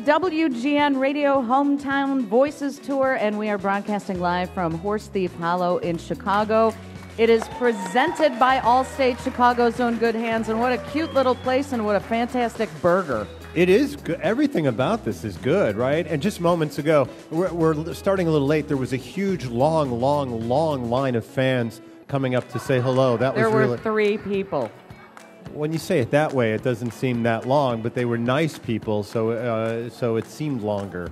WGN Radio Hometown Voices Tour, and we are broadcasting live from HorseThief Hollow in Chicago. It is presented by Allstate, Chicago's own good hands, and what a cute little place and what a fantastic burger. It is good. Everything about this is good, right? And just moments ago, we're starting a little late. There was a huge, long line of fans coming up to say hello. There were 3 people. When you say it that way, it doesn't seem that long, but they were nice people, so it seemed longer.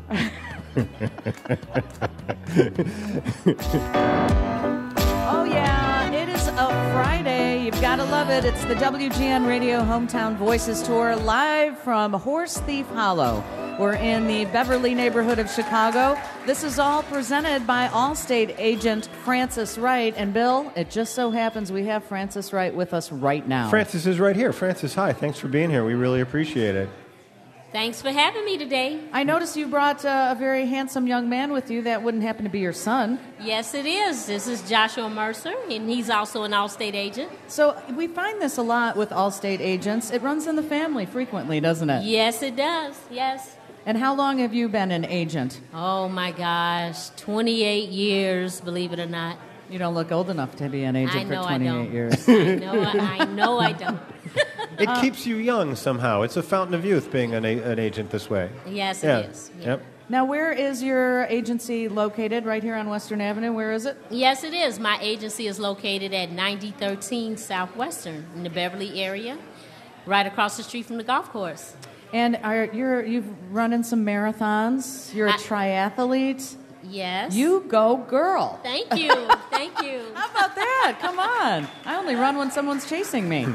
Oh, yeah, it is a Friday. You've got to love it. It's the WGN Radio Hometown Voices Tour live from HorseThief Hollow. We're in the Beverly neighborhood of Chicago. This is all presented by Allstate agent Frances Wright. And Bill, it just so happens we have Frances Wright with us right now. Frances is right here. Frances, hi. Thanks for being here. We really appreciate it. Thanks for having me today. I noticed you brought a very handsome young man with you. That wouldn't happen to be your son. Yes, it is. This is Joshua Mercer, and he's also an Allstate agent. So we find this a lot with Allstate agents. It runs in the family frequently, doesn't it? Yes, it does. Yes. And how long have you been an agent? Oh, my gosh. 28 years, believe it or not. You don't look old enough to be an agent for 28 years. I know I don't. It keeps you young somehow. It's a fountain of youth being an agent this way. Yes, it is. Yeah. Yep. Now, where is your agency located? Right here on Western Avenue? Where is it? Yes, it is. My agency is located at 9013 Southwestern in the Beverly area, right across the street from the golf course. And you've run in some marathons. You're a triathlete. Yes. You go, girl. Thank you. Thank you. How about that? Come on. I only run when someone's chasing me.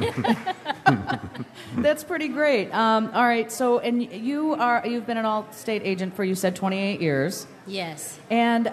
That's pretty great. All right. So, and you've been an Allstate agent for, you said, 28 years. Yes. And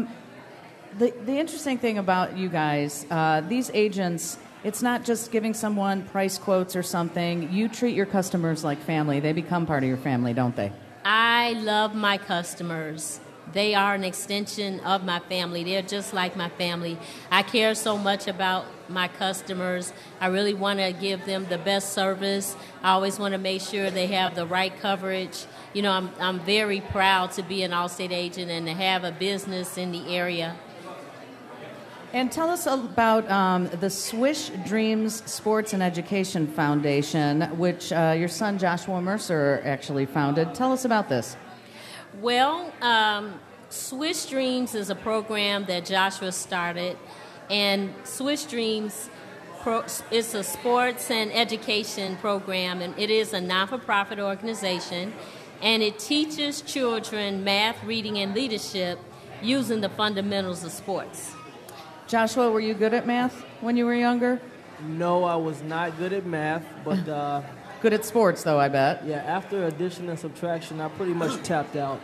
the interesting thing about you guys, these agents, it's not just giving someone price quotes or something. You treat your customers like family. They become part of your family, don't they? I love my customers. They are an extension of my family. They're just like my family. I care so much about my customers. I really want to give them the best service. I always want to make sure they have the right coverage. You know, I'm very proud to be an Allstate agent and to have a business in the area. And tell us about the Swish Dreams Sports and Education Foundation, which your son Joshua Mercer actually founded. Tell us about this. Well, Swish Dreams is a program that Joshua started, and Swish Dreams is a sports and education program, and it is a non-for-profit organization, and it teaches children math, reading, and leadership using the fundamentals of sports. Joshua, were you good at math when you were younger? No, I was not good at math, but... Good at sports, though, I bet. Yeah, after addition and subtraction, I pretty much tapped out.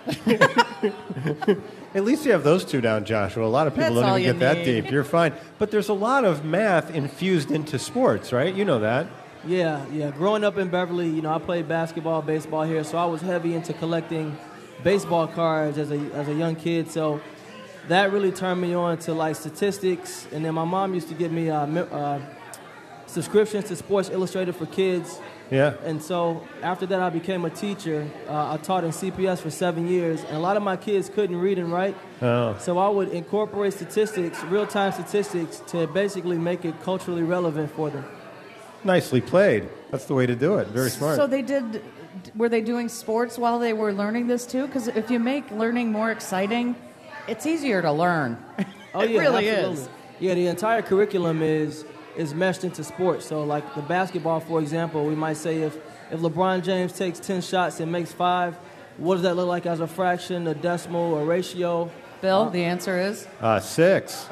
At least you have those two down, Joshua. A lot of people don't even get that deep. You're fine. But there's a lot of math infused into sports, right? You know that. Yeah. Growing up in Beverly, I played basketball, baseball here, so I was heavy into collecting baseball cards as a young kid. So that really turned me on to, like, statistics. And then my mom used to give me subscriptions to Sports Illustrated for kids. Yeah. And so after that, I became a teacher. I taught in CPS for 7 years, and a lot of my kids couldn't read and write. Oh. So I would incorporate statistics, real-time statistics, to basically make it culturally relevant for them. Nicely played. That's the way to do it. Very smart. So were they doing sports while they were learning this too? Because if you make learning more exciting, it's easier to learn. Oh, it yeah, really absolutely. is. Yeah, the entire curriculum is meshed into sports. So, like the basketball, for example, we might say if LeBron James takes 10 shots and makes 5, what does that look like as a fraction, a decimal, a ratio? Bill, the answer is? 6.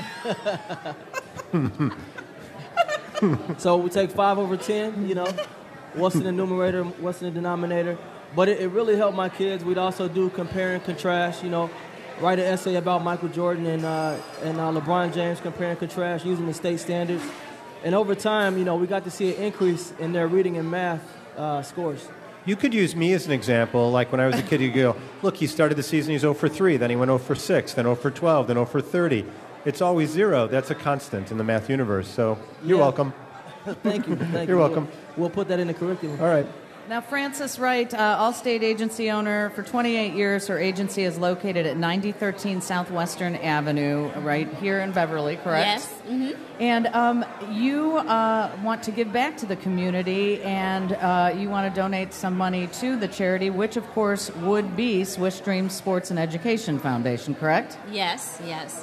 So we take 5 over 10, what's in the numerator, what's in the denominator. But it really helped my kids. We'd also do compare and contrast, write an essay about Michael Jordan and LeBron James, compare and contrast using the state standards. And over time, we got to see an increase in their reading and math scores. You could use me as an example. Like when I was a kid, you go, look, he started the season, he's 0 for 3, then he went 0 for 6, then 0 for 12, then 0 for 30. It's always 0. That's a constant in the math universe. So you're welcome. Thank you. You're welcome. We'll put that in the curriculum. All right. Now, Frances Wright, Allstate agency owner for 28 years. Her agency is located at 9013 Southwestern Avenue, right here in Beverly, correct? Yes. Mm-hmm. And you want to give back to the community, and you want to donate some money to the charity, which, of course, would be Swiss Dreams Sports and Education Foundation, correct? Yes.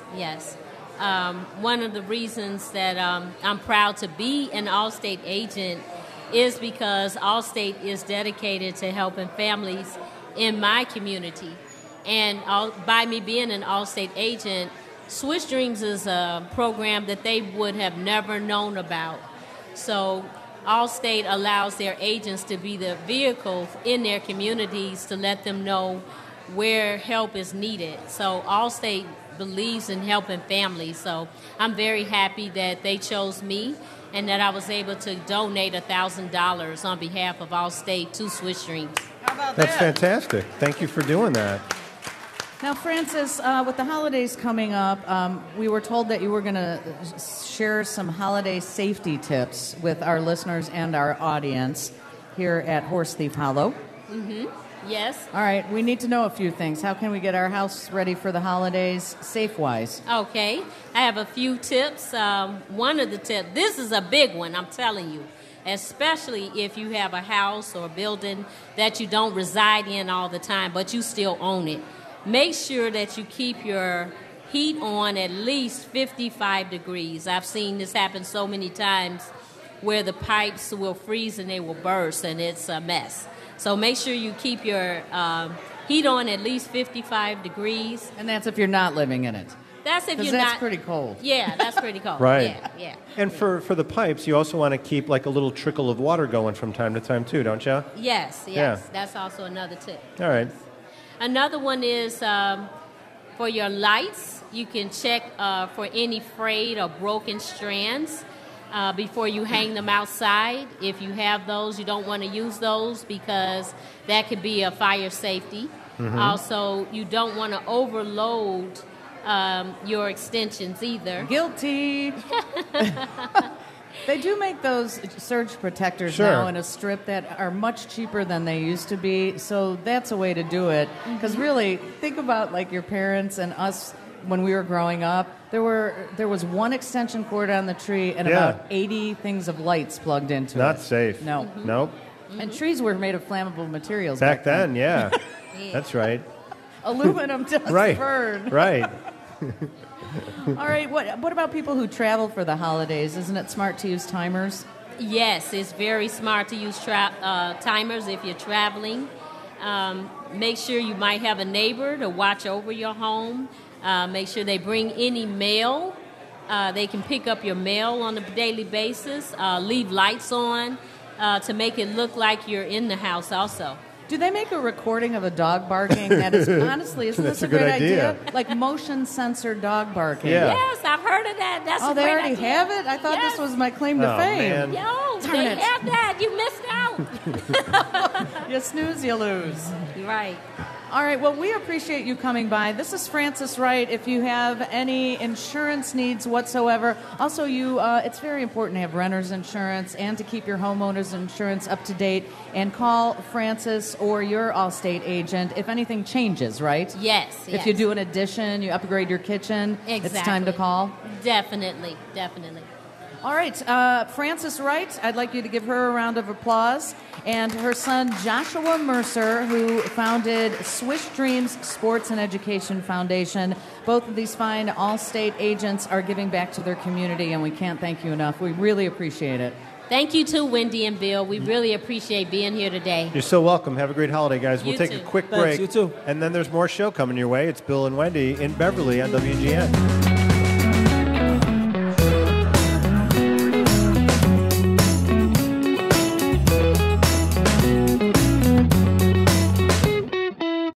One of the reasons that I'm proud to be an Allstate agent is because Allstate is dedicated to helping families in my community. And by me being an Allstate agent, Swiss Dreams is a program that they would have never known about. So Allstate allows their agents to be the vehicle in their communities to let them know where help is needed. So Allstate believes in helping families. So I'm very happy that they chose me and that I was able to donate $1,000 on behalf of Allstate to Swiss Dreams. How about That's that? fantastic. Thank you for doing that. Now, Frances, with the holidays coming up, we were told that you were going to share some holiday safety tips with our listeners and our audience here at HorseThief Hollow. Mm-hmm. Yes. All right, we need to know a few things. How can we get our house ready for the holidays safe-wise? Okay. I have a few tips. One of the tips, this is a big one, I'm telling you, especially if you have a house or a building that you don't reside in all the time, but you still own it. Make sure that you keep your heat on at least 55 degrees. I've seen this happen so many times where the pipes will freeze and they will burst, and it's a mess. So make sure you keep your heat on at least 55 degrees. And that's if you're not living in it. That's if you're that's not. pretty cold. Yeah, that's pretty cold. Right. Yeah. And for the pipes, you also want to keep like a little trickle of water going from time to time too, don't you? Yes. Yeah. That's also another tip. All right. Another one is for your lights. You can check for any frayed or broken strands before you hang them outside. If you have those, you don't want to use those because that could be a fire safety. Mm-hmm. Also, you don't want to overload your extensions either. Guilty. They do make those surge protectors Sure. now in a strip that are much cheaper than they used to be, so that's a way to do it. Because really, think about like your parents and us when we were growing up. There was one extension cord on the tree and about 80 things of lights plugged into it. Not safe. No. Mm-hmm. Nope. And trees were made of flammable materials Back then, yeah. Yeah. That's right. Aluminum does Right. burn. Right. All right, what about people who travel for the holidays? Isn't it smart to use timers? Yes, it's very smart to use timers if you're traveling. Make sure you might have a neighbor to watch over your home. Make sure they bring any mail. They can pick up your mail on a daily basis. Leave lights on to make it look like you're in the house also. Do they make a recording of a dog barking? That is, honestly, isn't That's this a a good great idea. Like motion sensor dog barking. Yeah. Yes, I've heard of that. That's Oh, a they great already idea. have it? I thought Yes. this was my claim to Oh, fame. man. Yo, Darn they it. have that. You missed out. You snooze, you lose. Right. All right, well, we appreciate you coming by. This is Frances Wright. If you have any insurance needs whatsoever, also it's very important to have renter's insurance and to keep your homeowner's insurance up to date. And call Frances or your Allstate agent if anything changes, right? Yes. If you do an addition, you upgrade your kitchen, Exactly. it's time to call. Definitely. All right, Frances Wright, I'd like you to give her a round of applause. And her son, Joshua Mercer, who founded Swiss Dreams Sports and Education Foundation. Both of these fine Allstate agents are giving back to their community, and we can't thank you enough. We really appreciate it. Thank you too, Wendy and Bill. We really appreciate being here today. You're so welcome. Have a great holiday, guys. We'll You take too. a quick Thanks, break. you too. And then there's more show coming your way. It's Bill and Wendy in Beverly on WGN.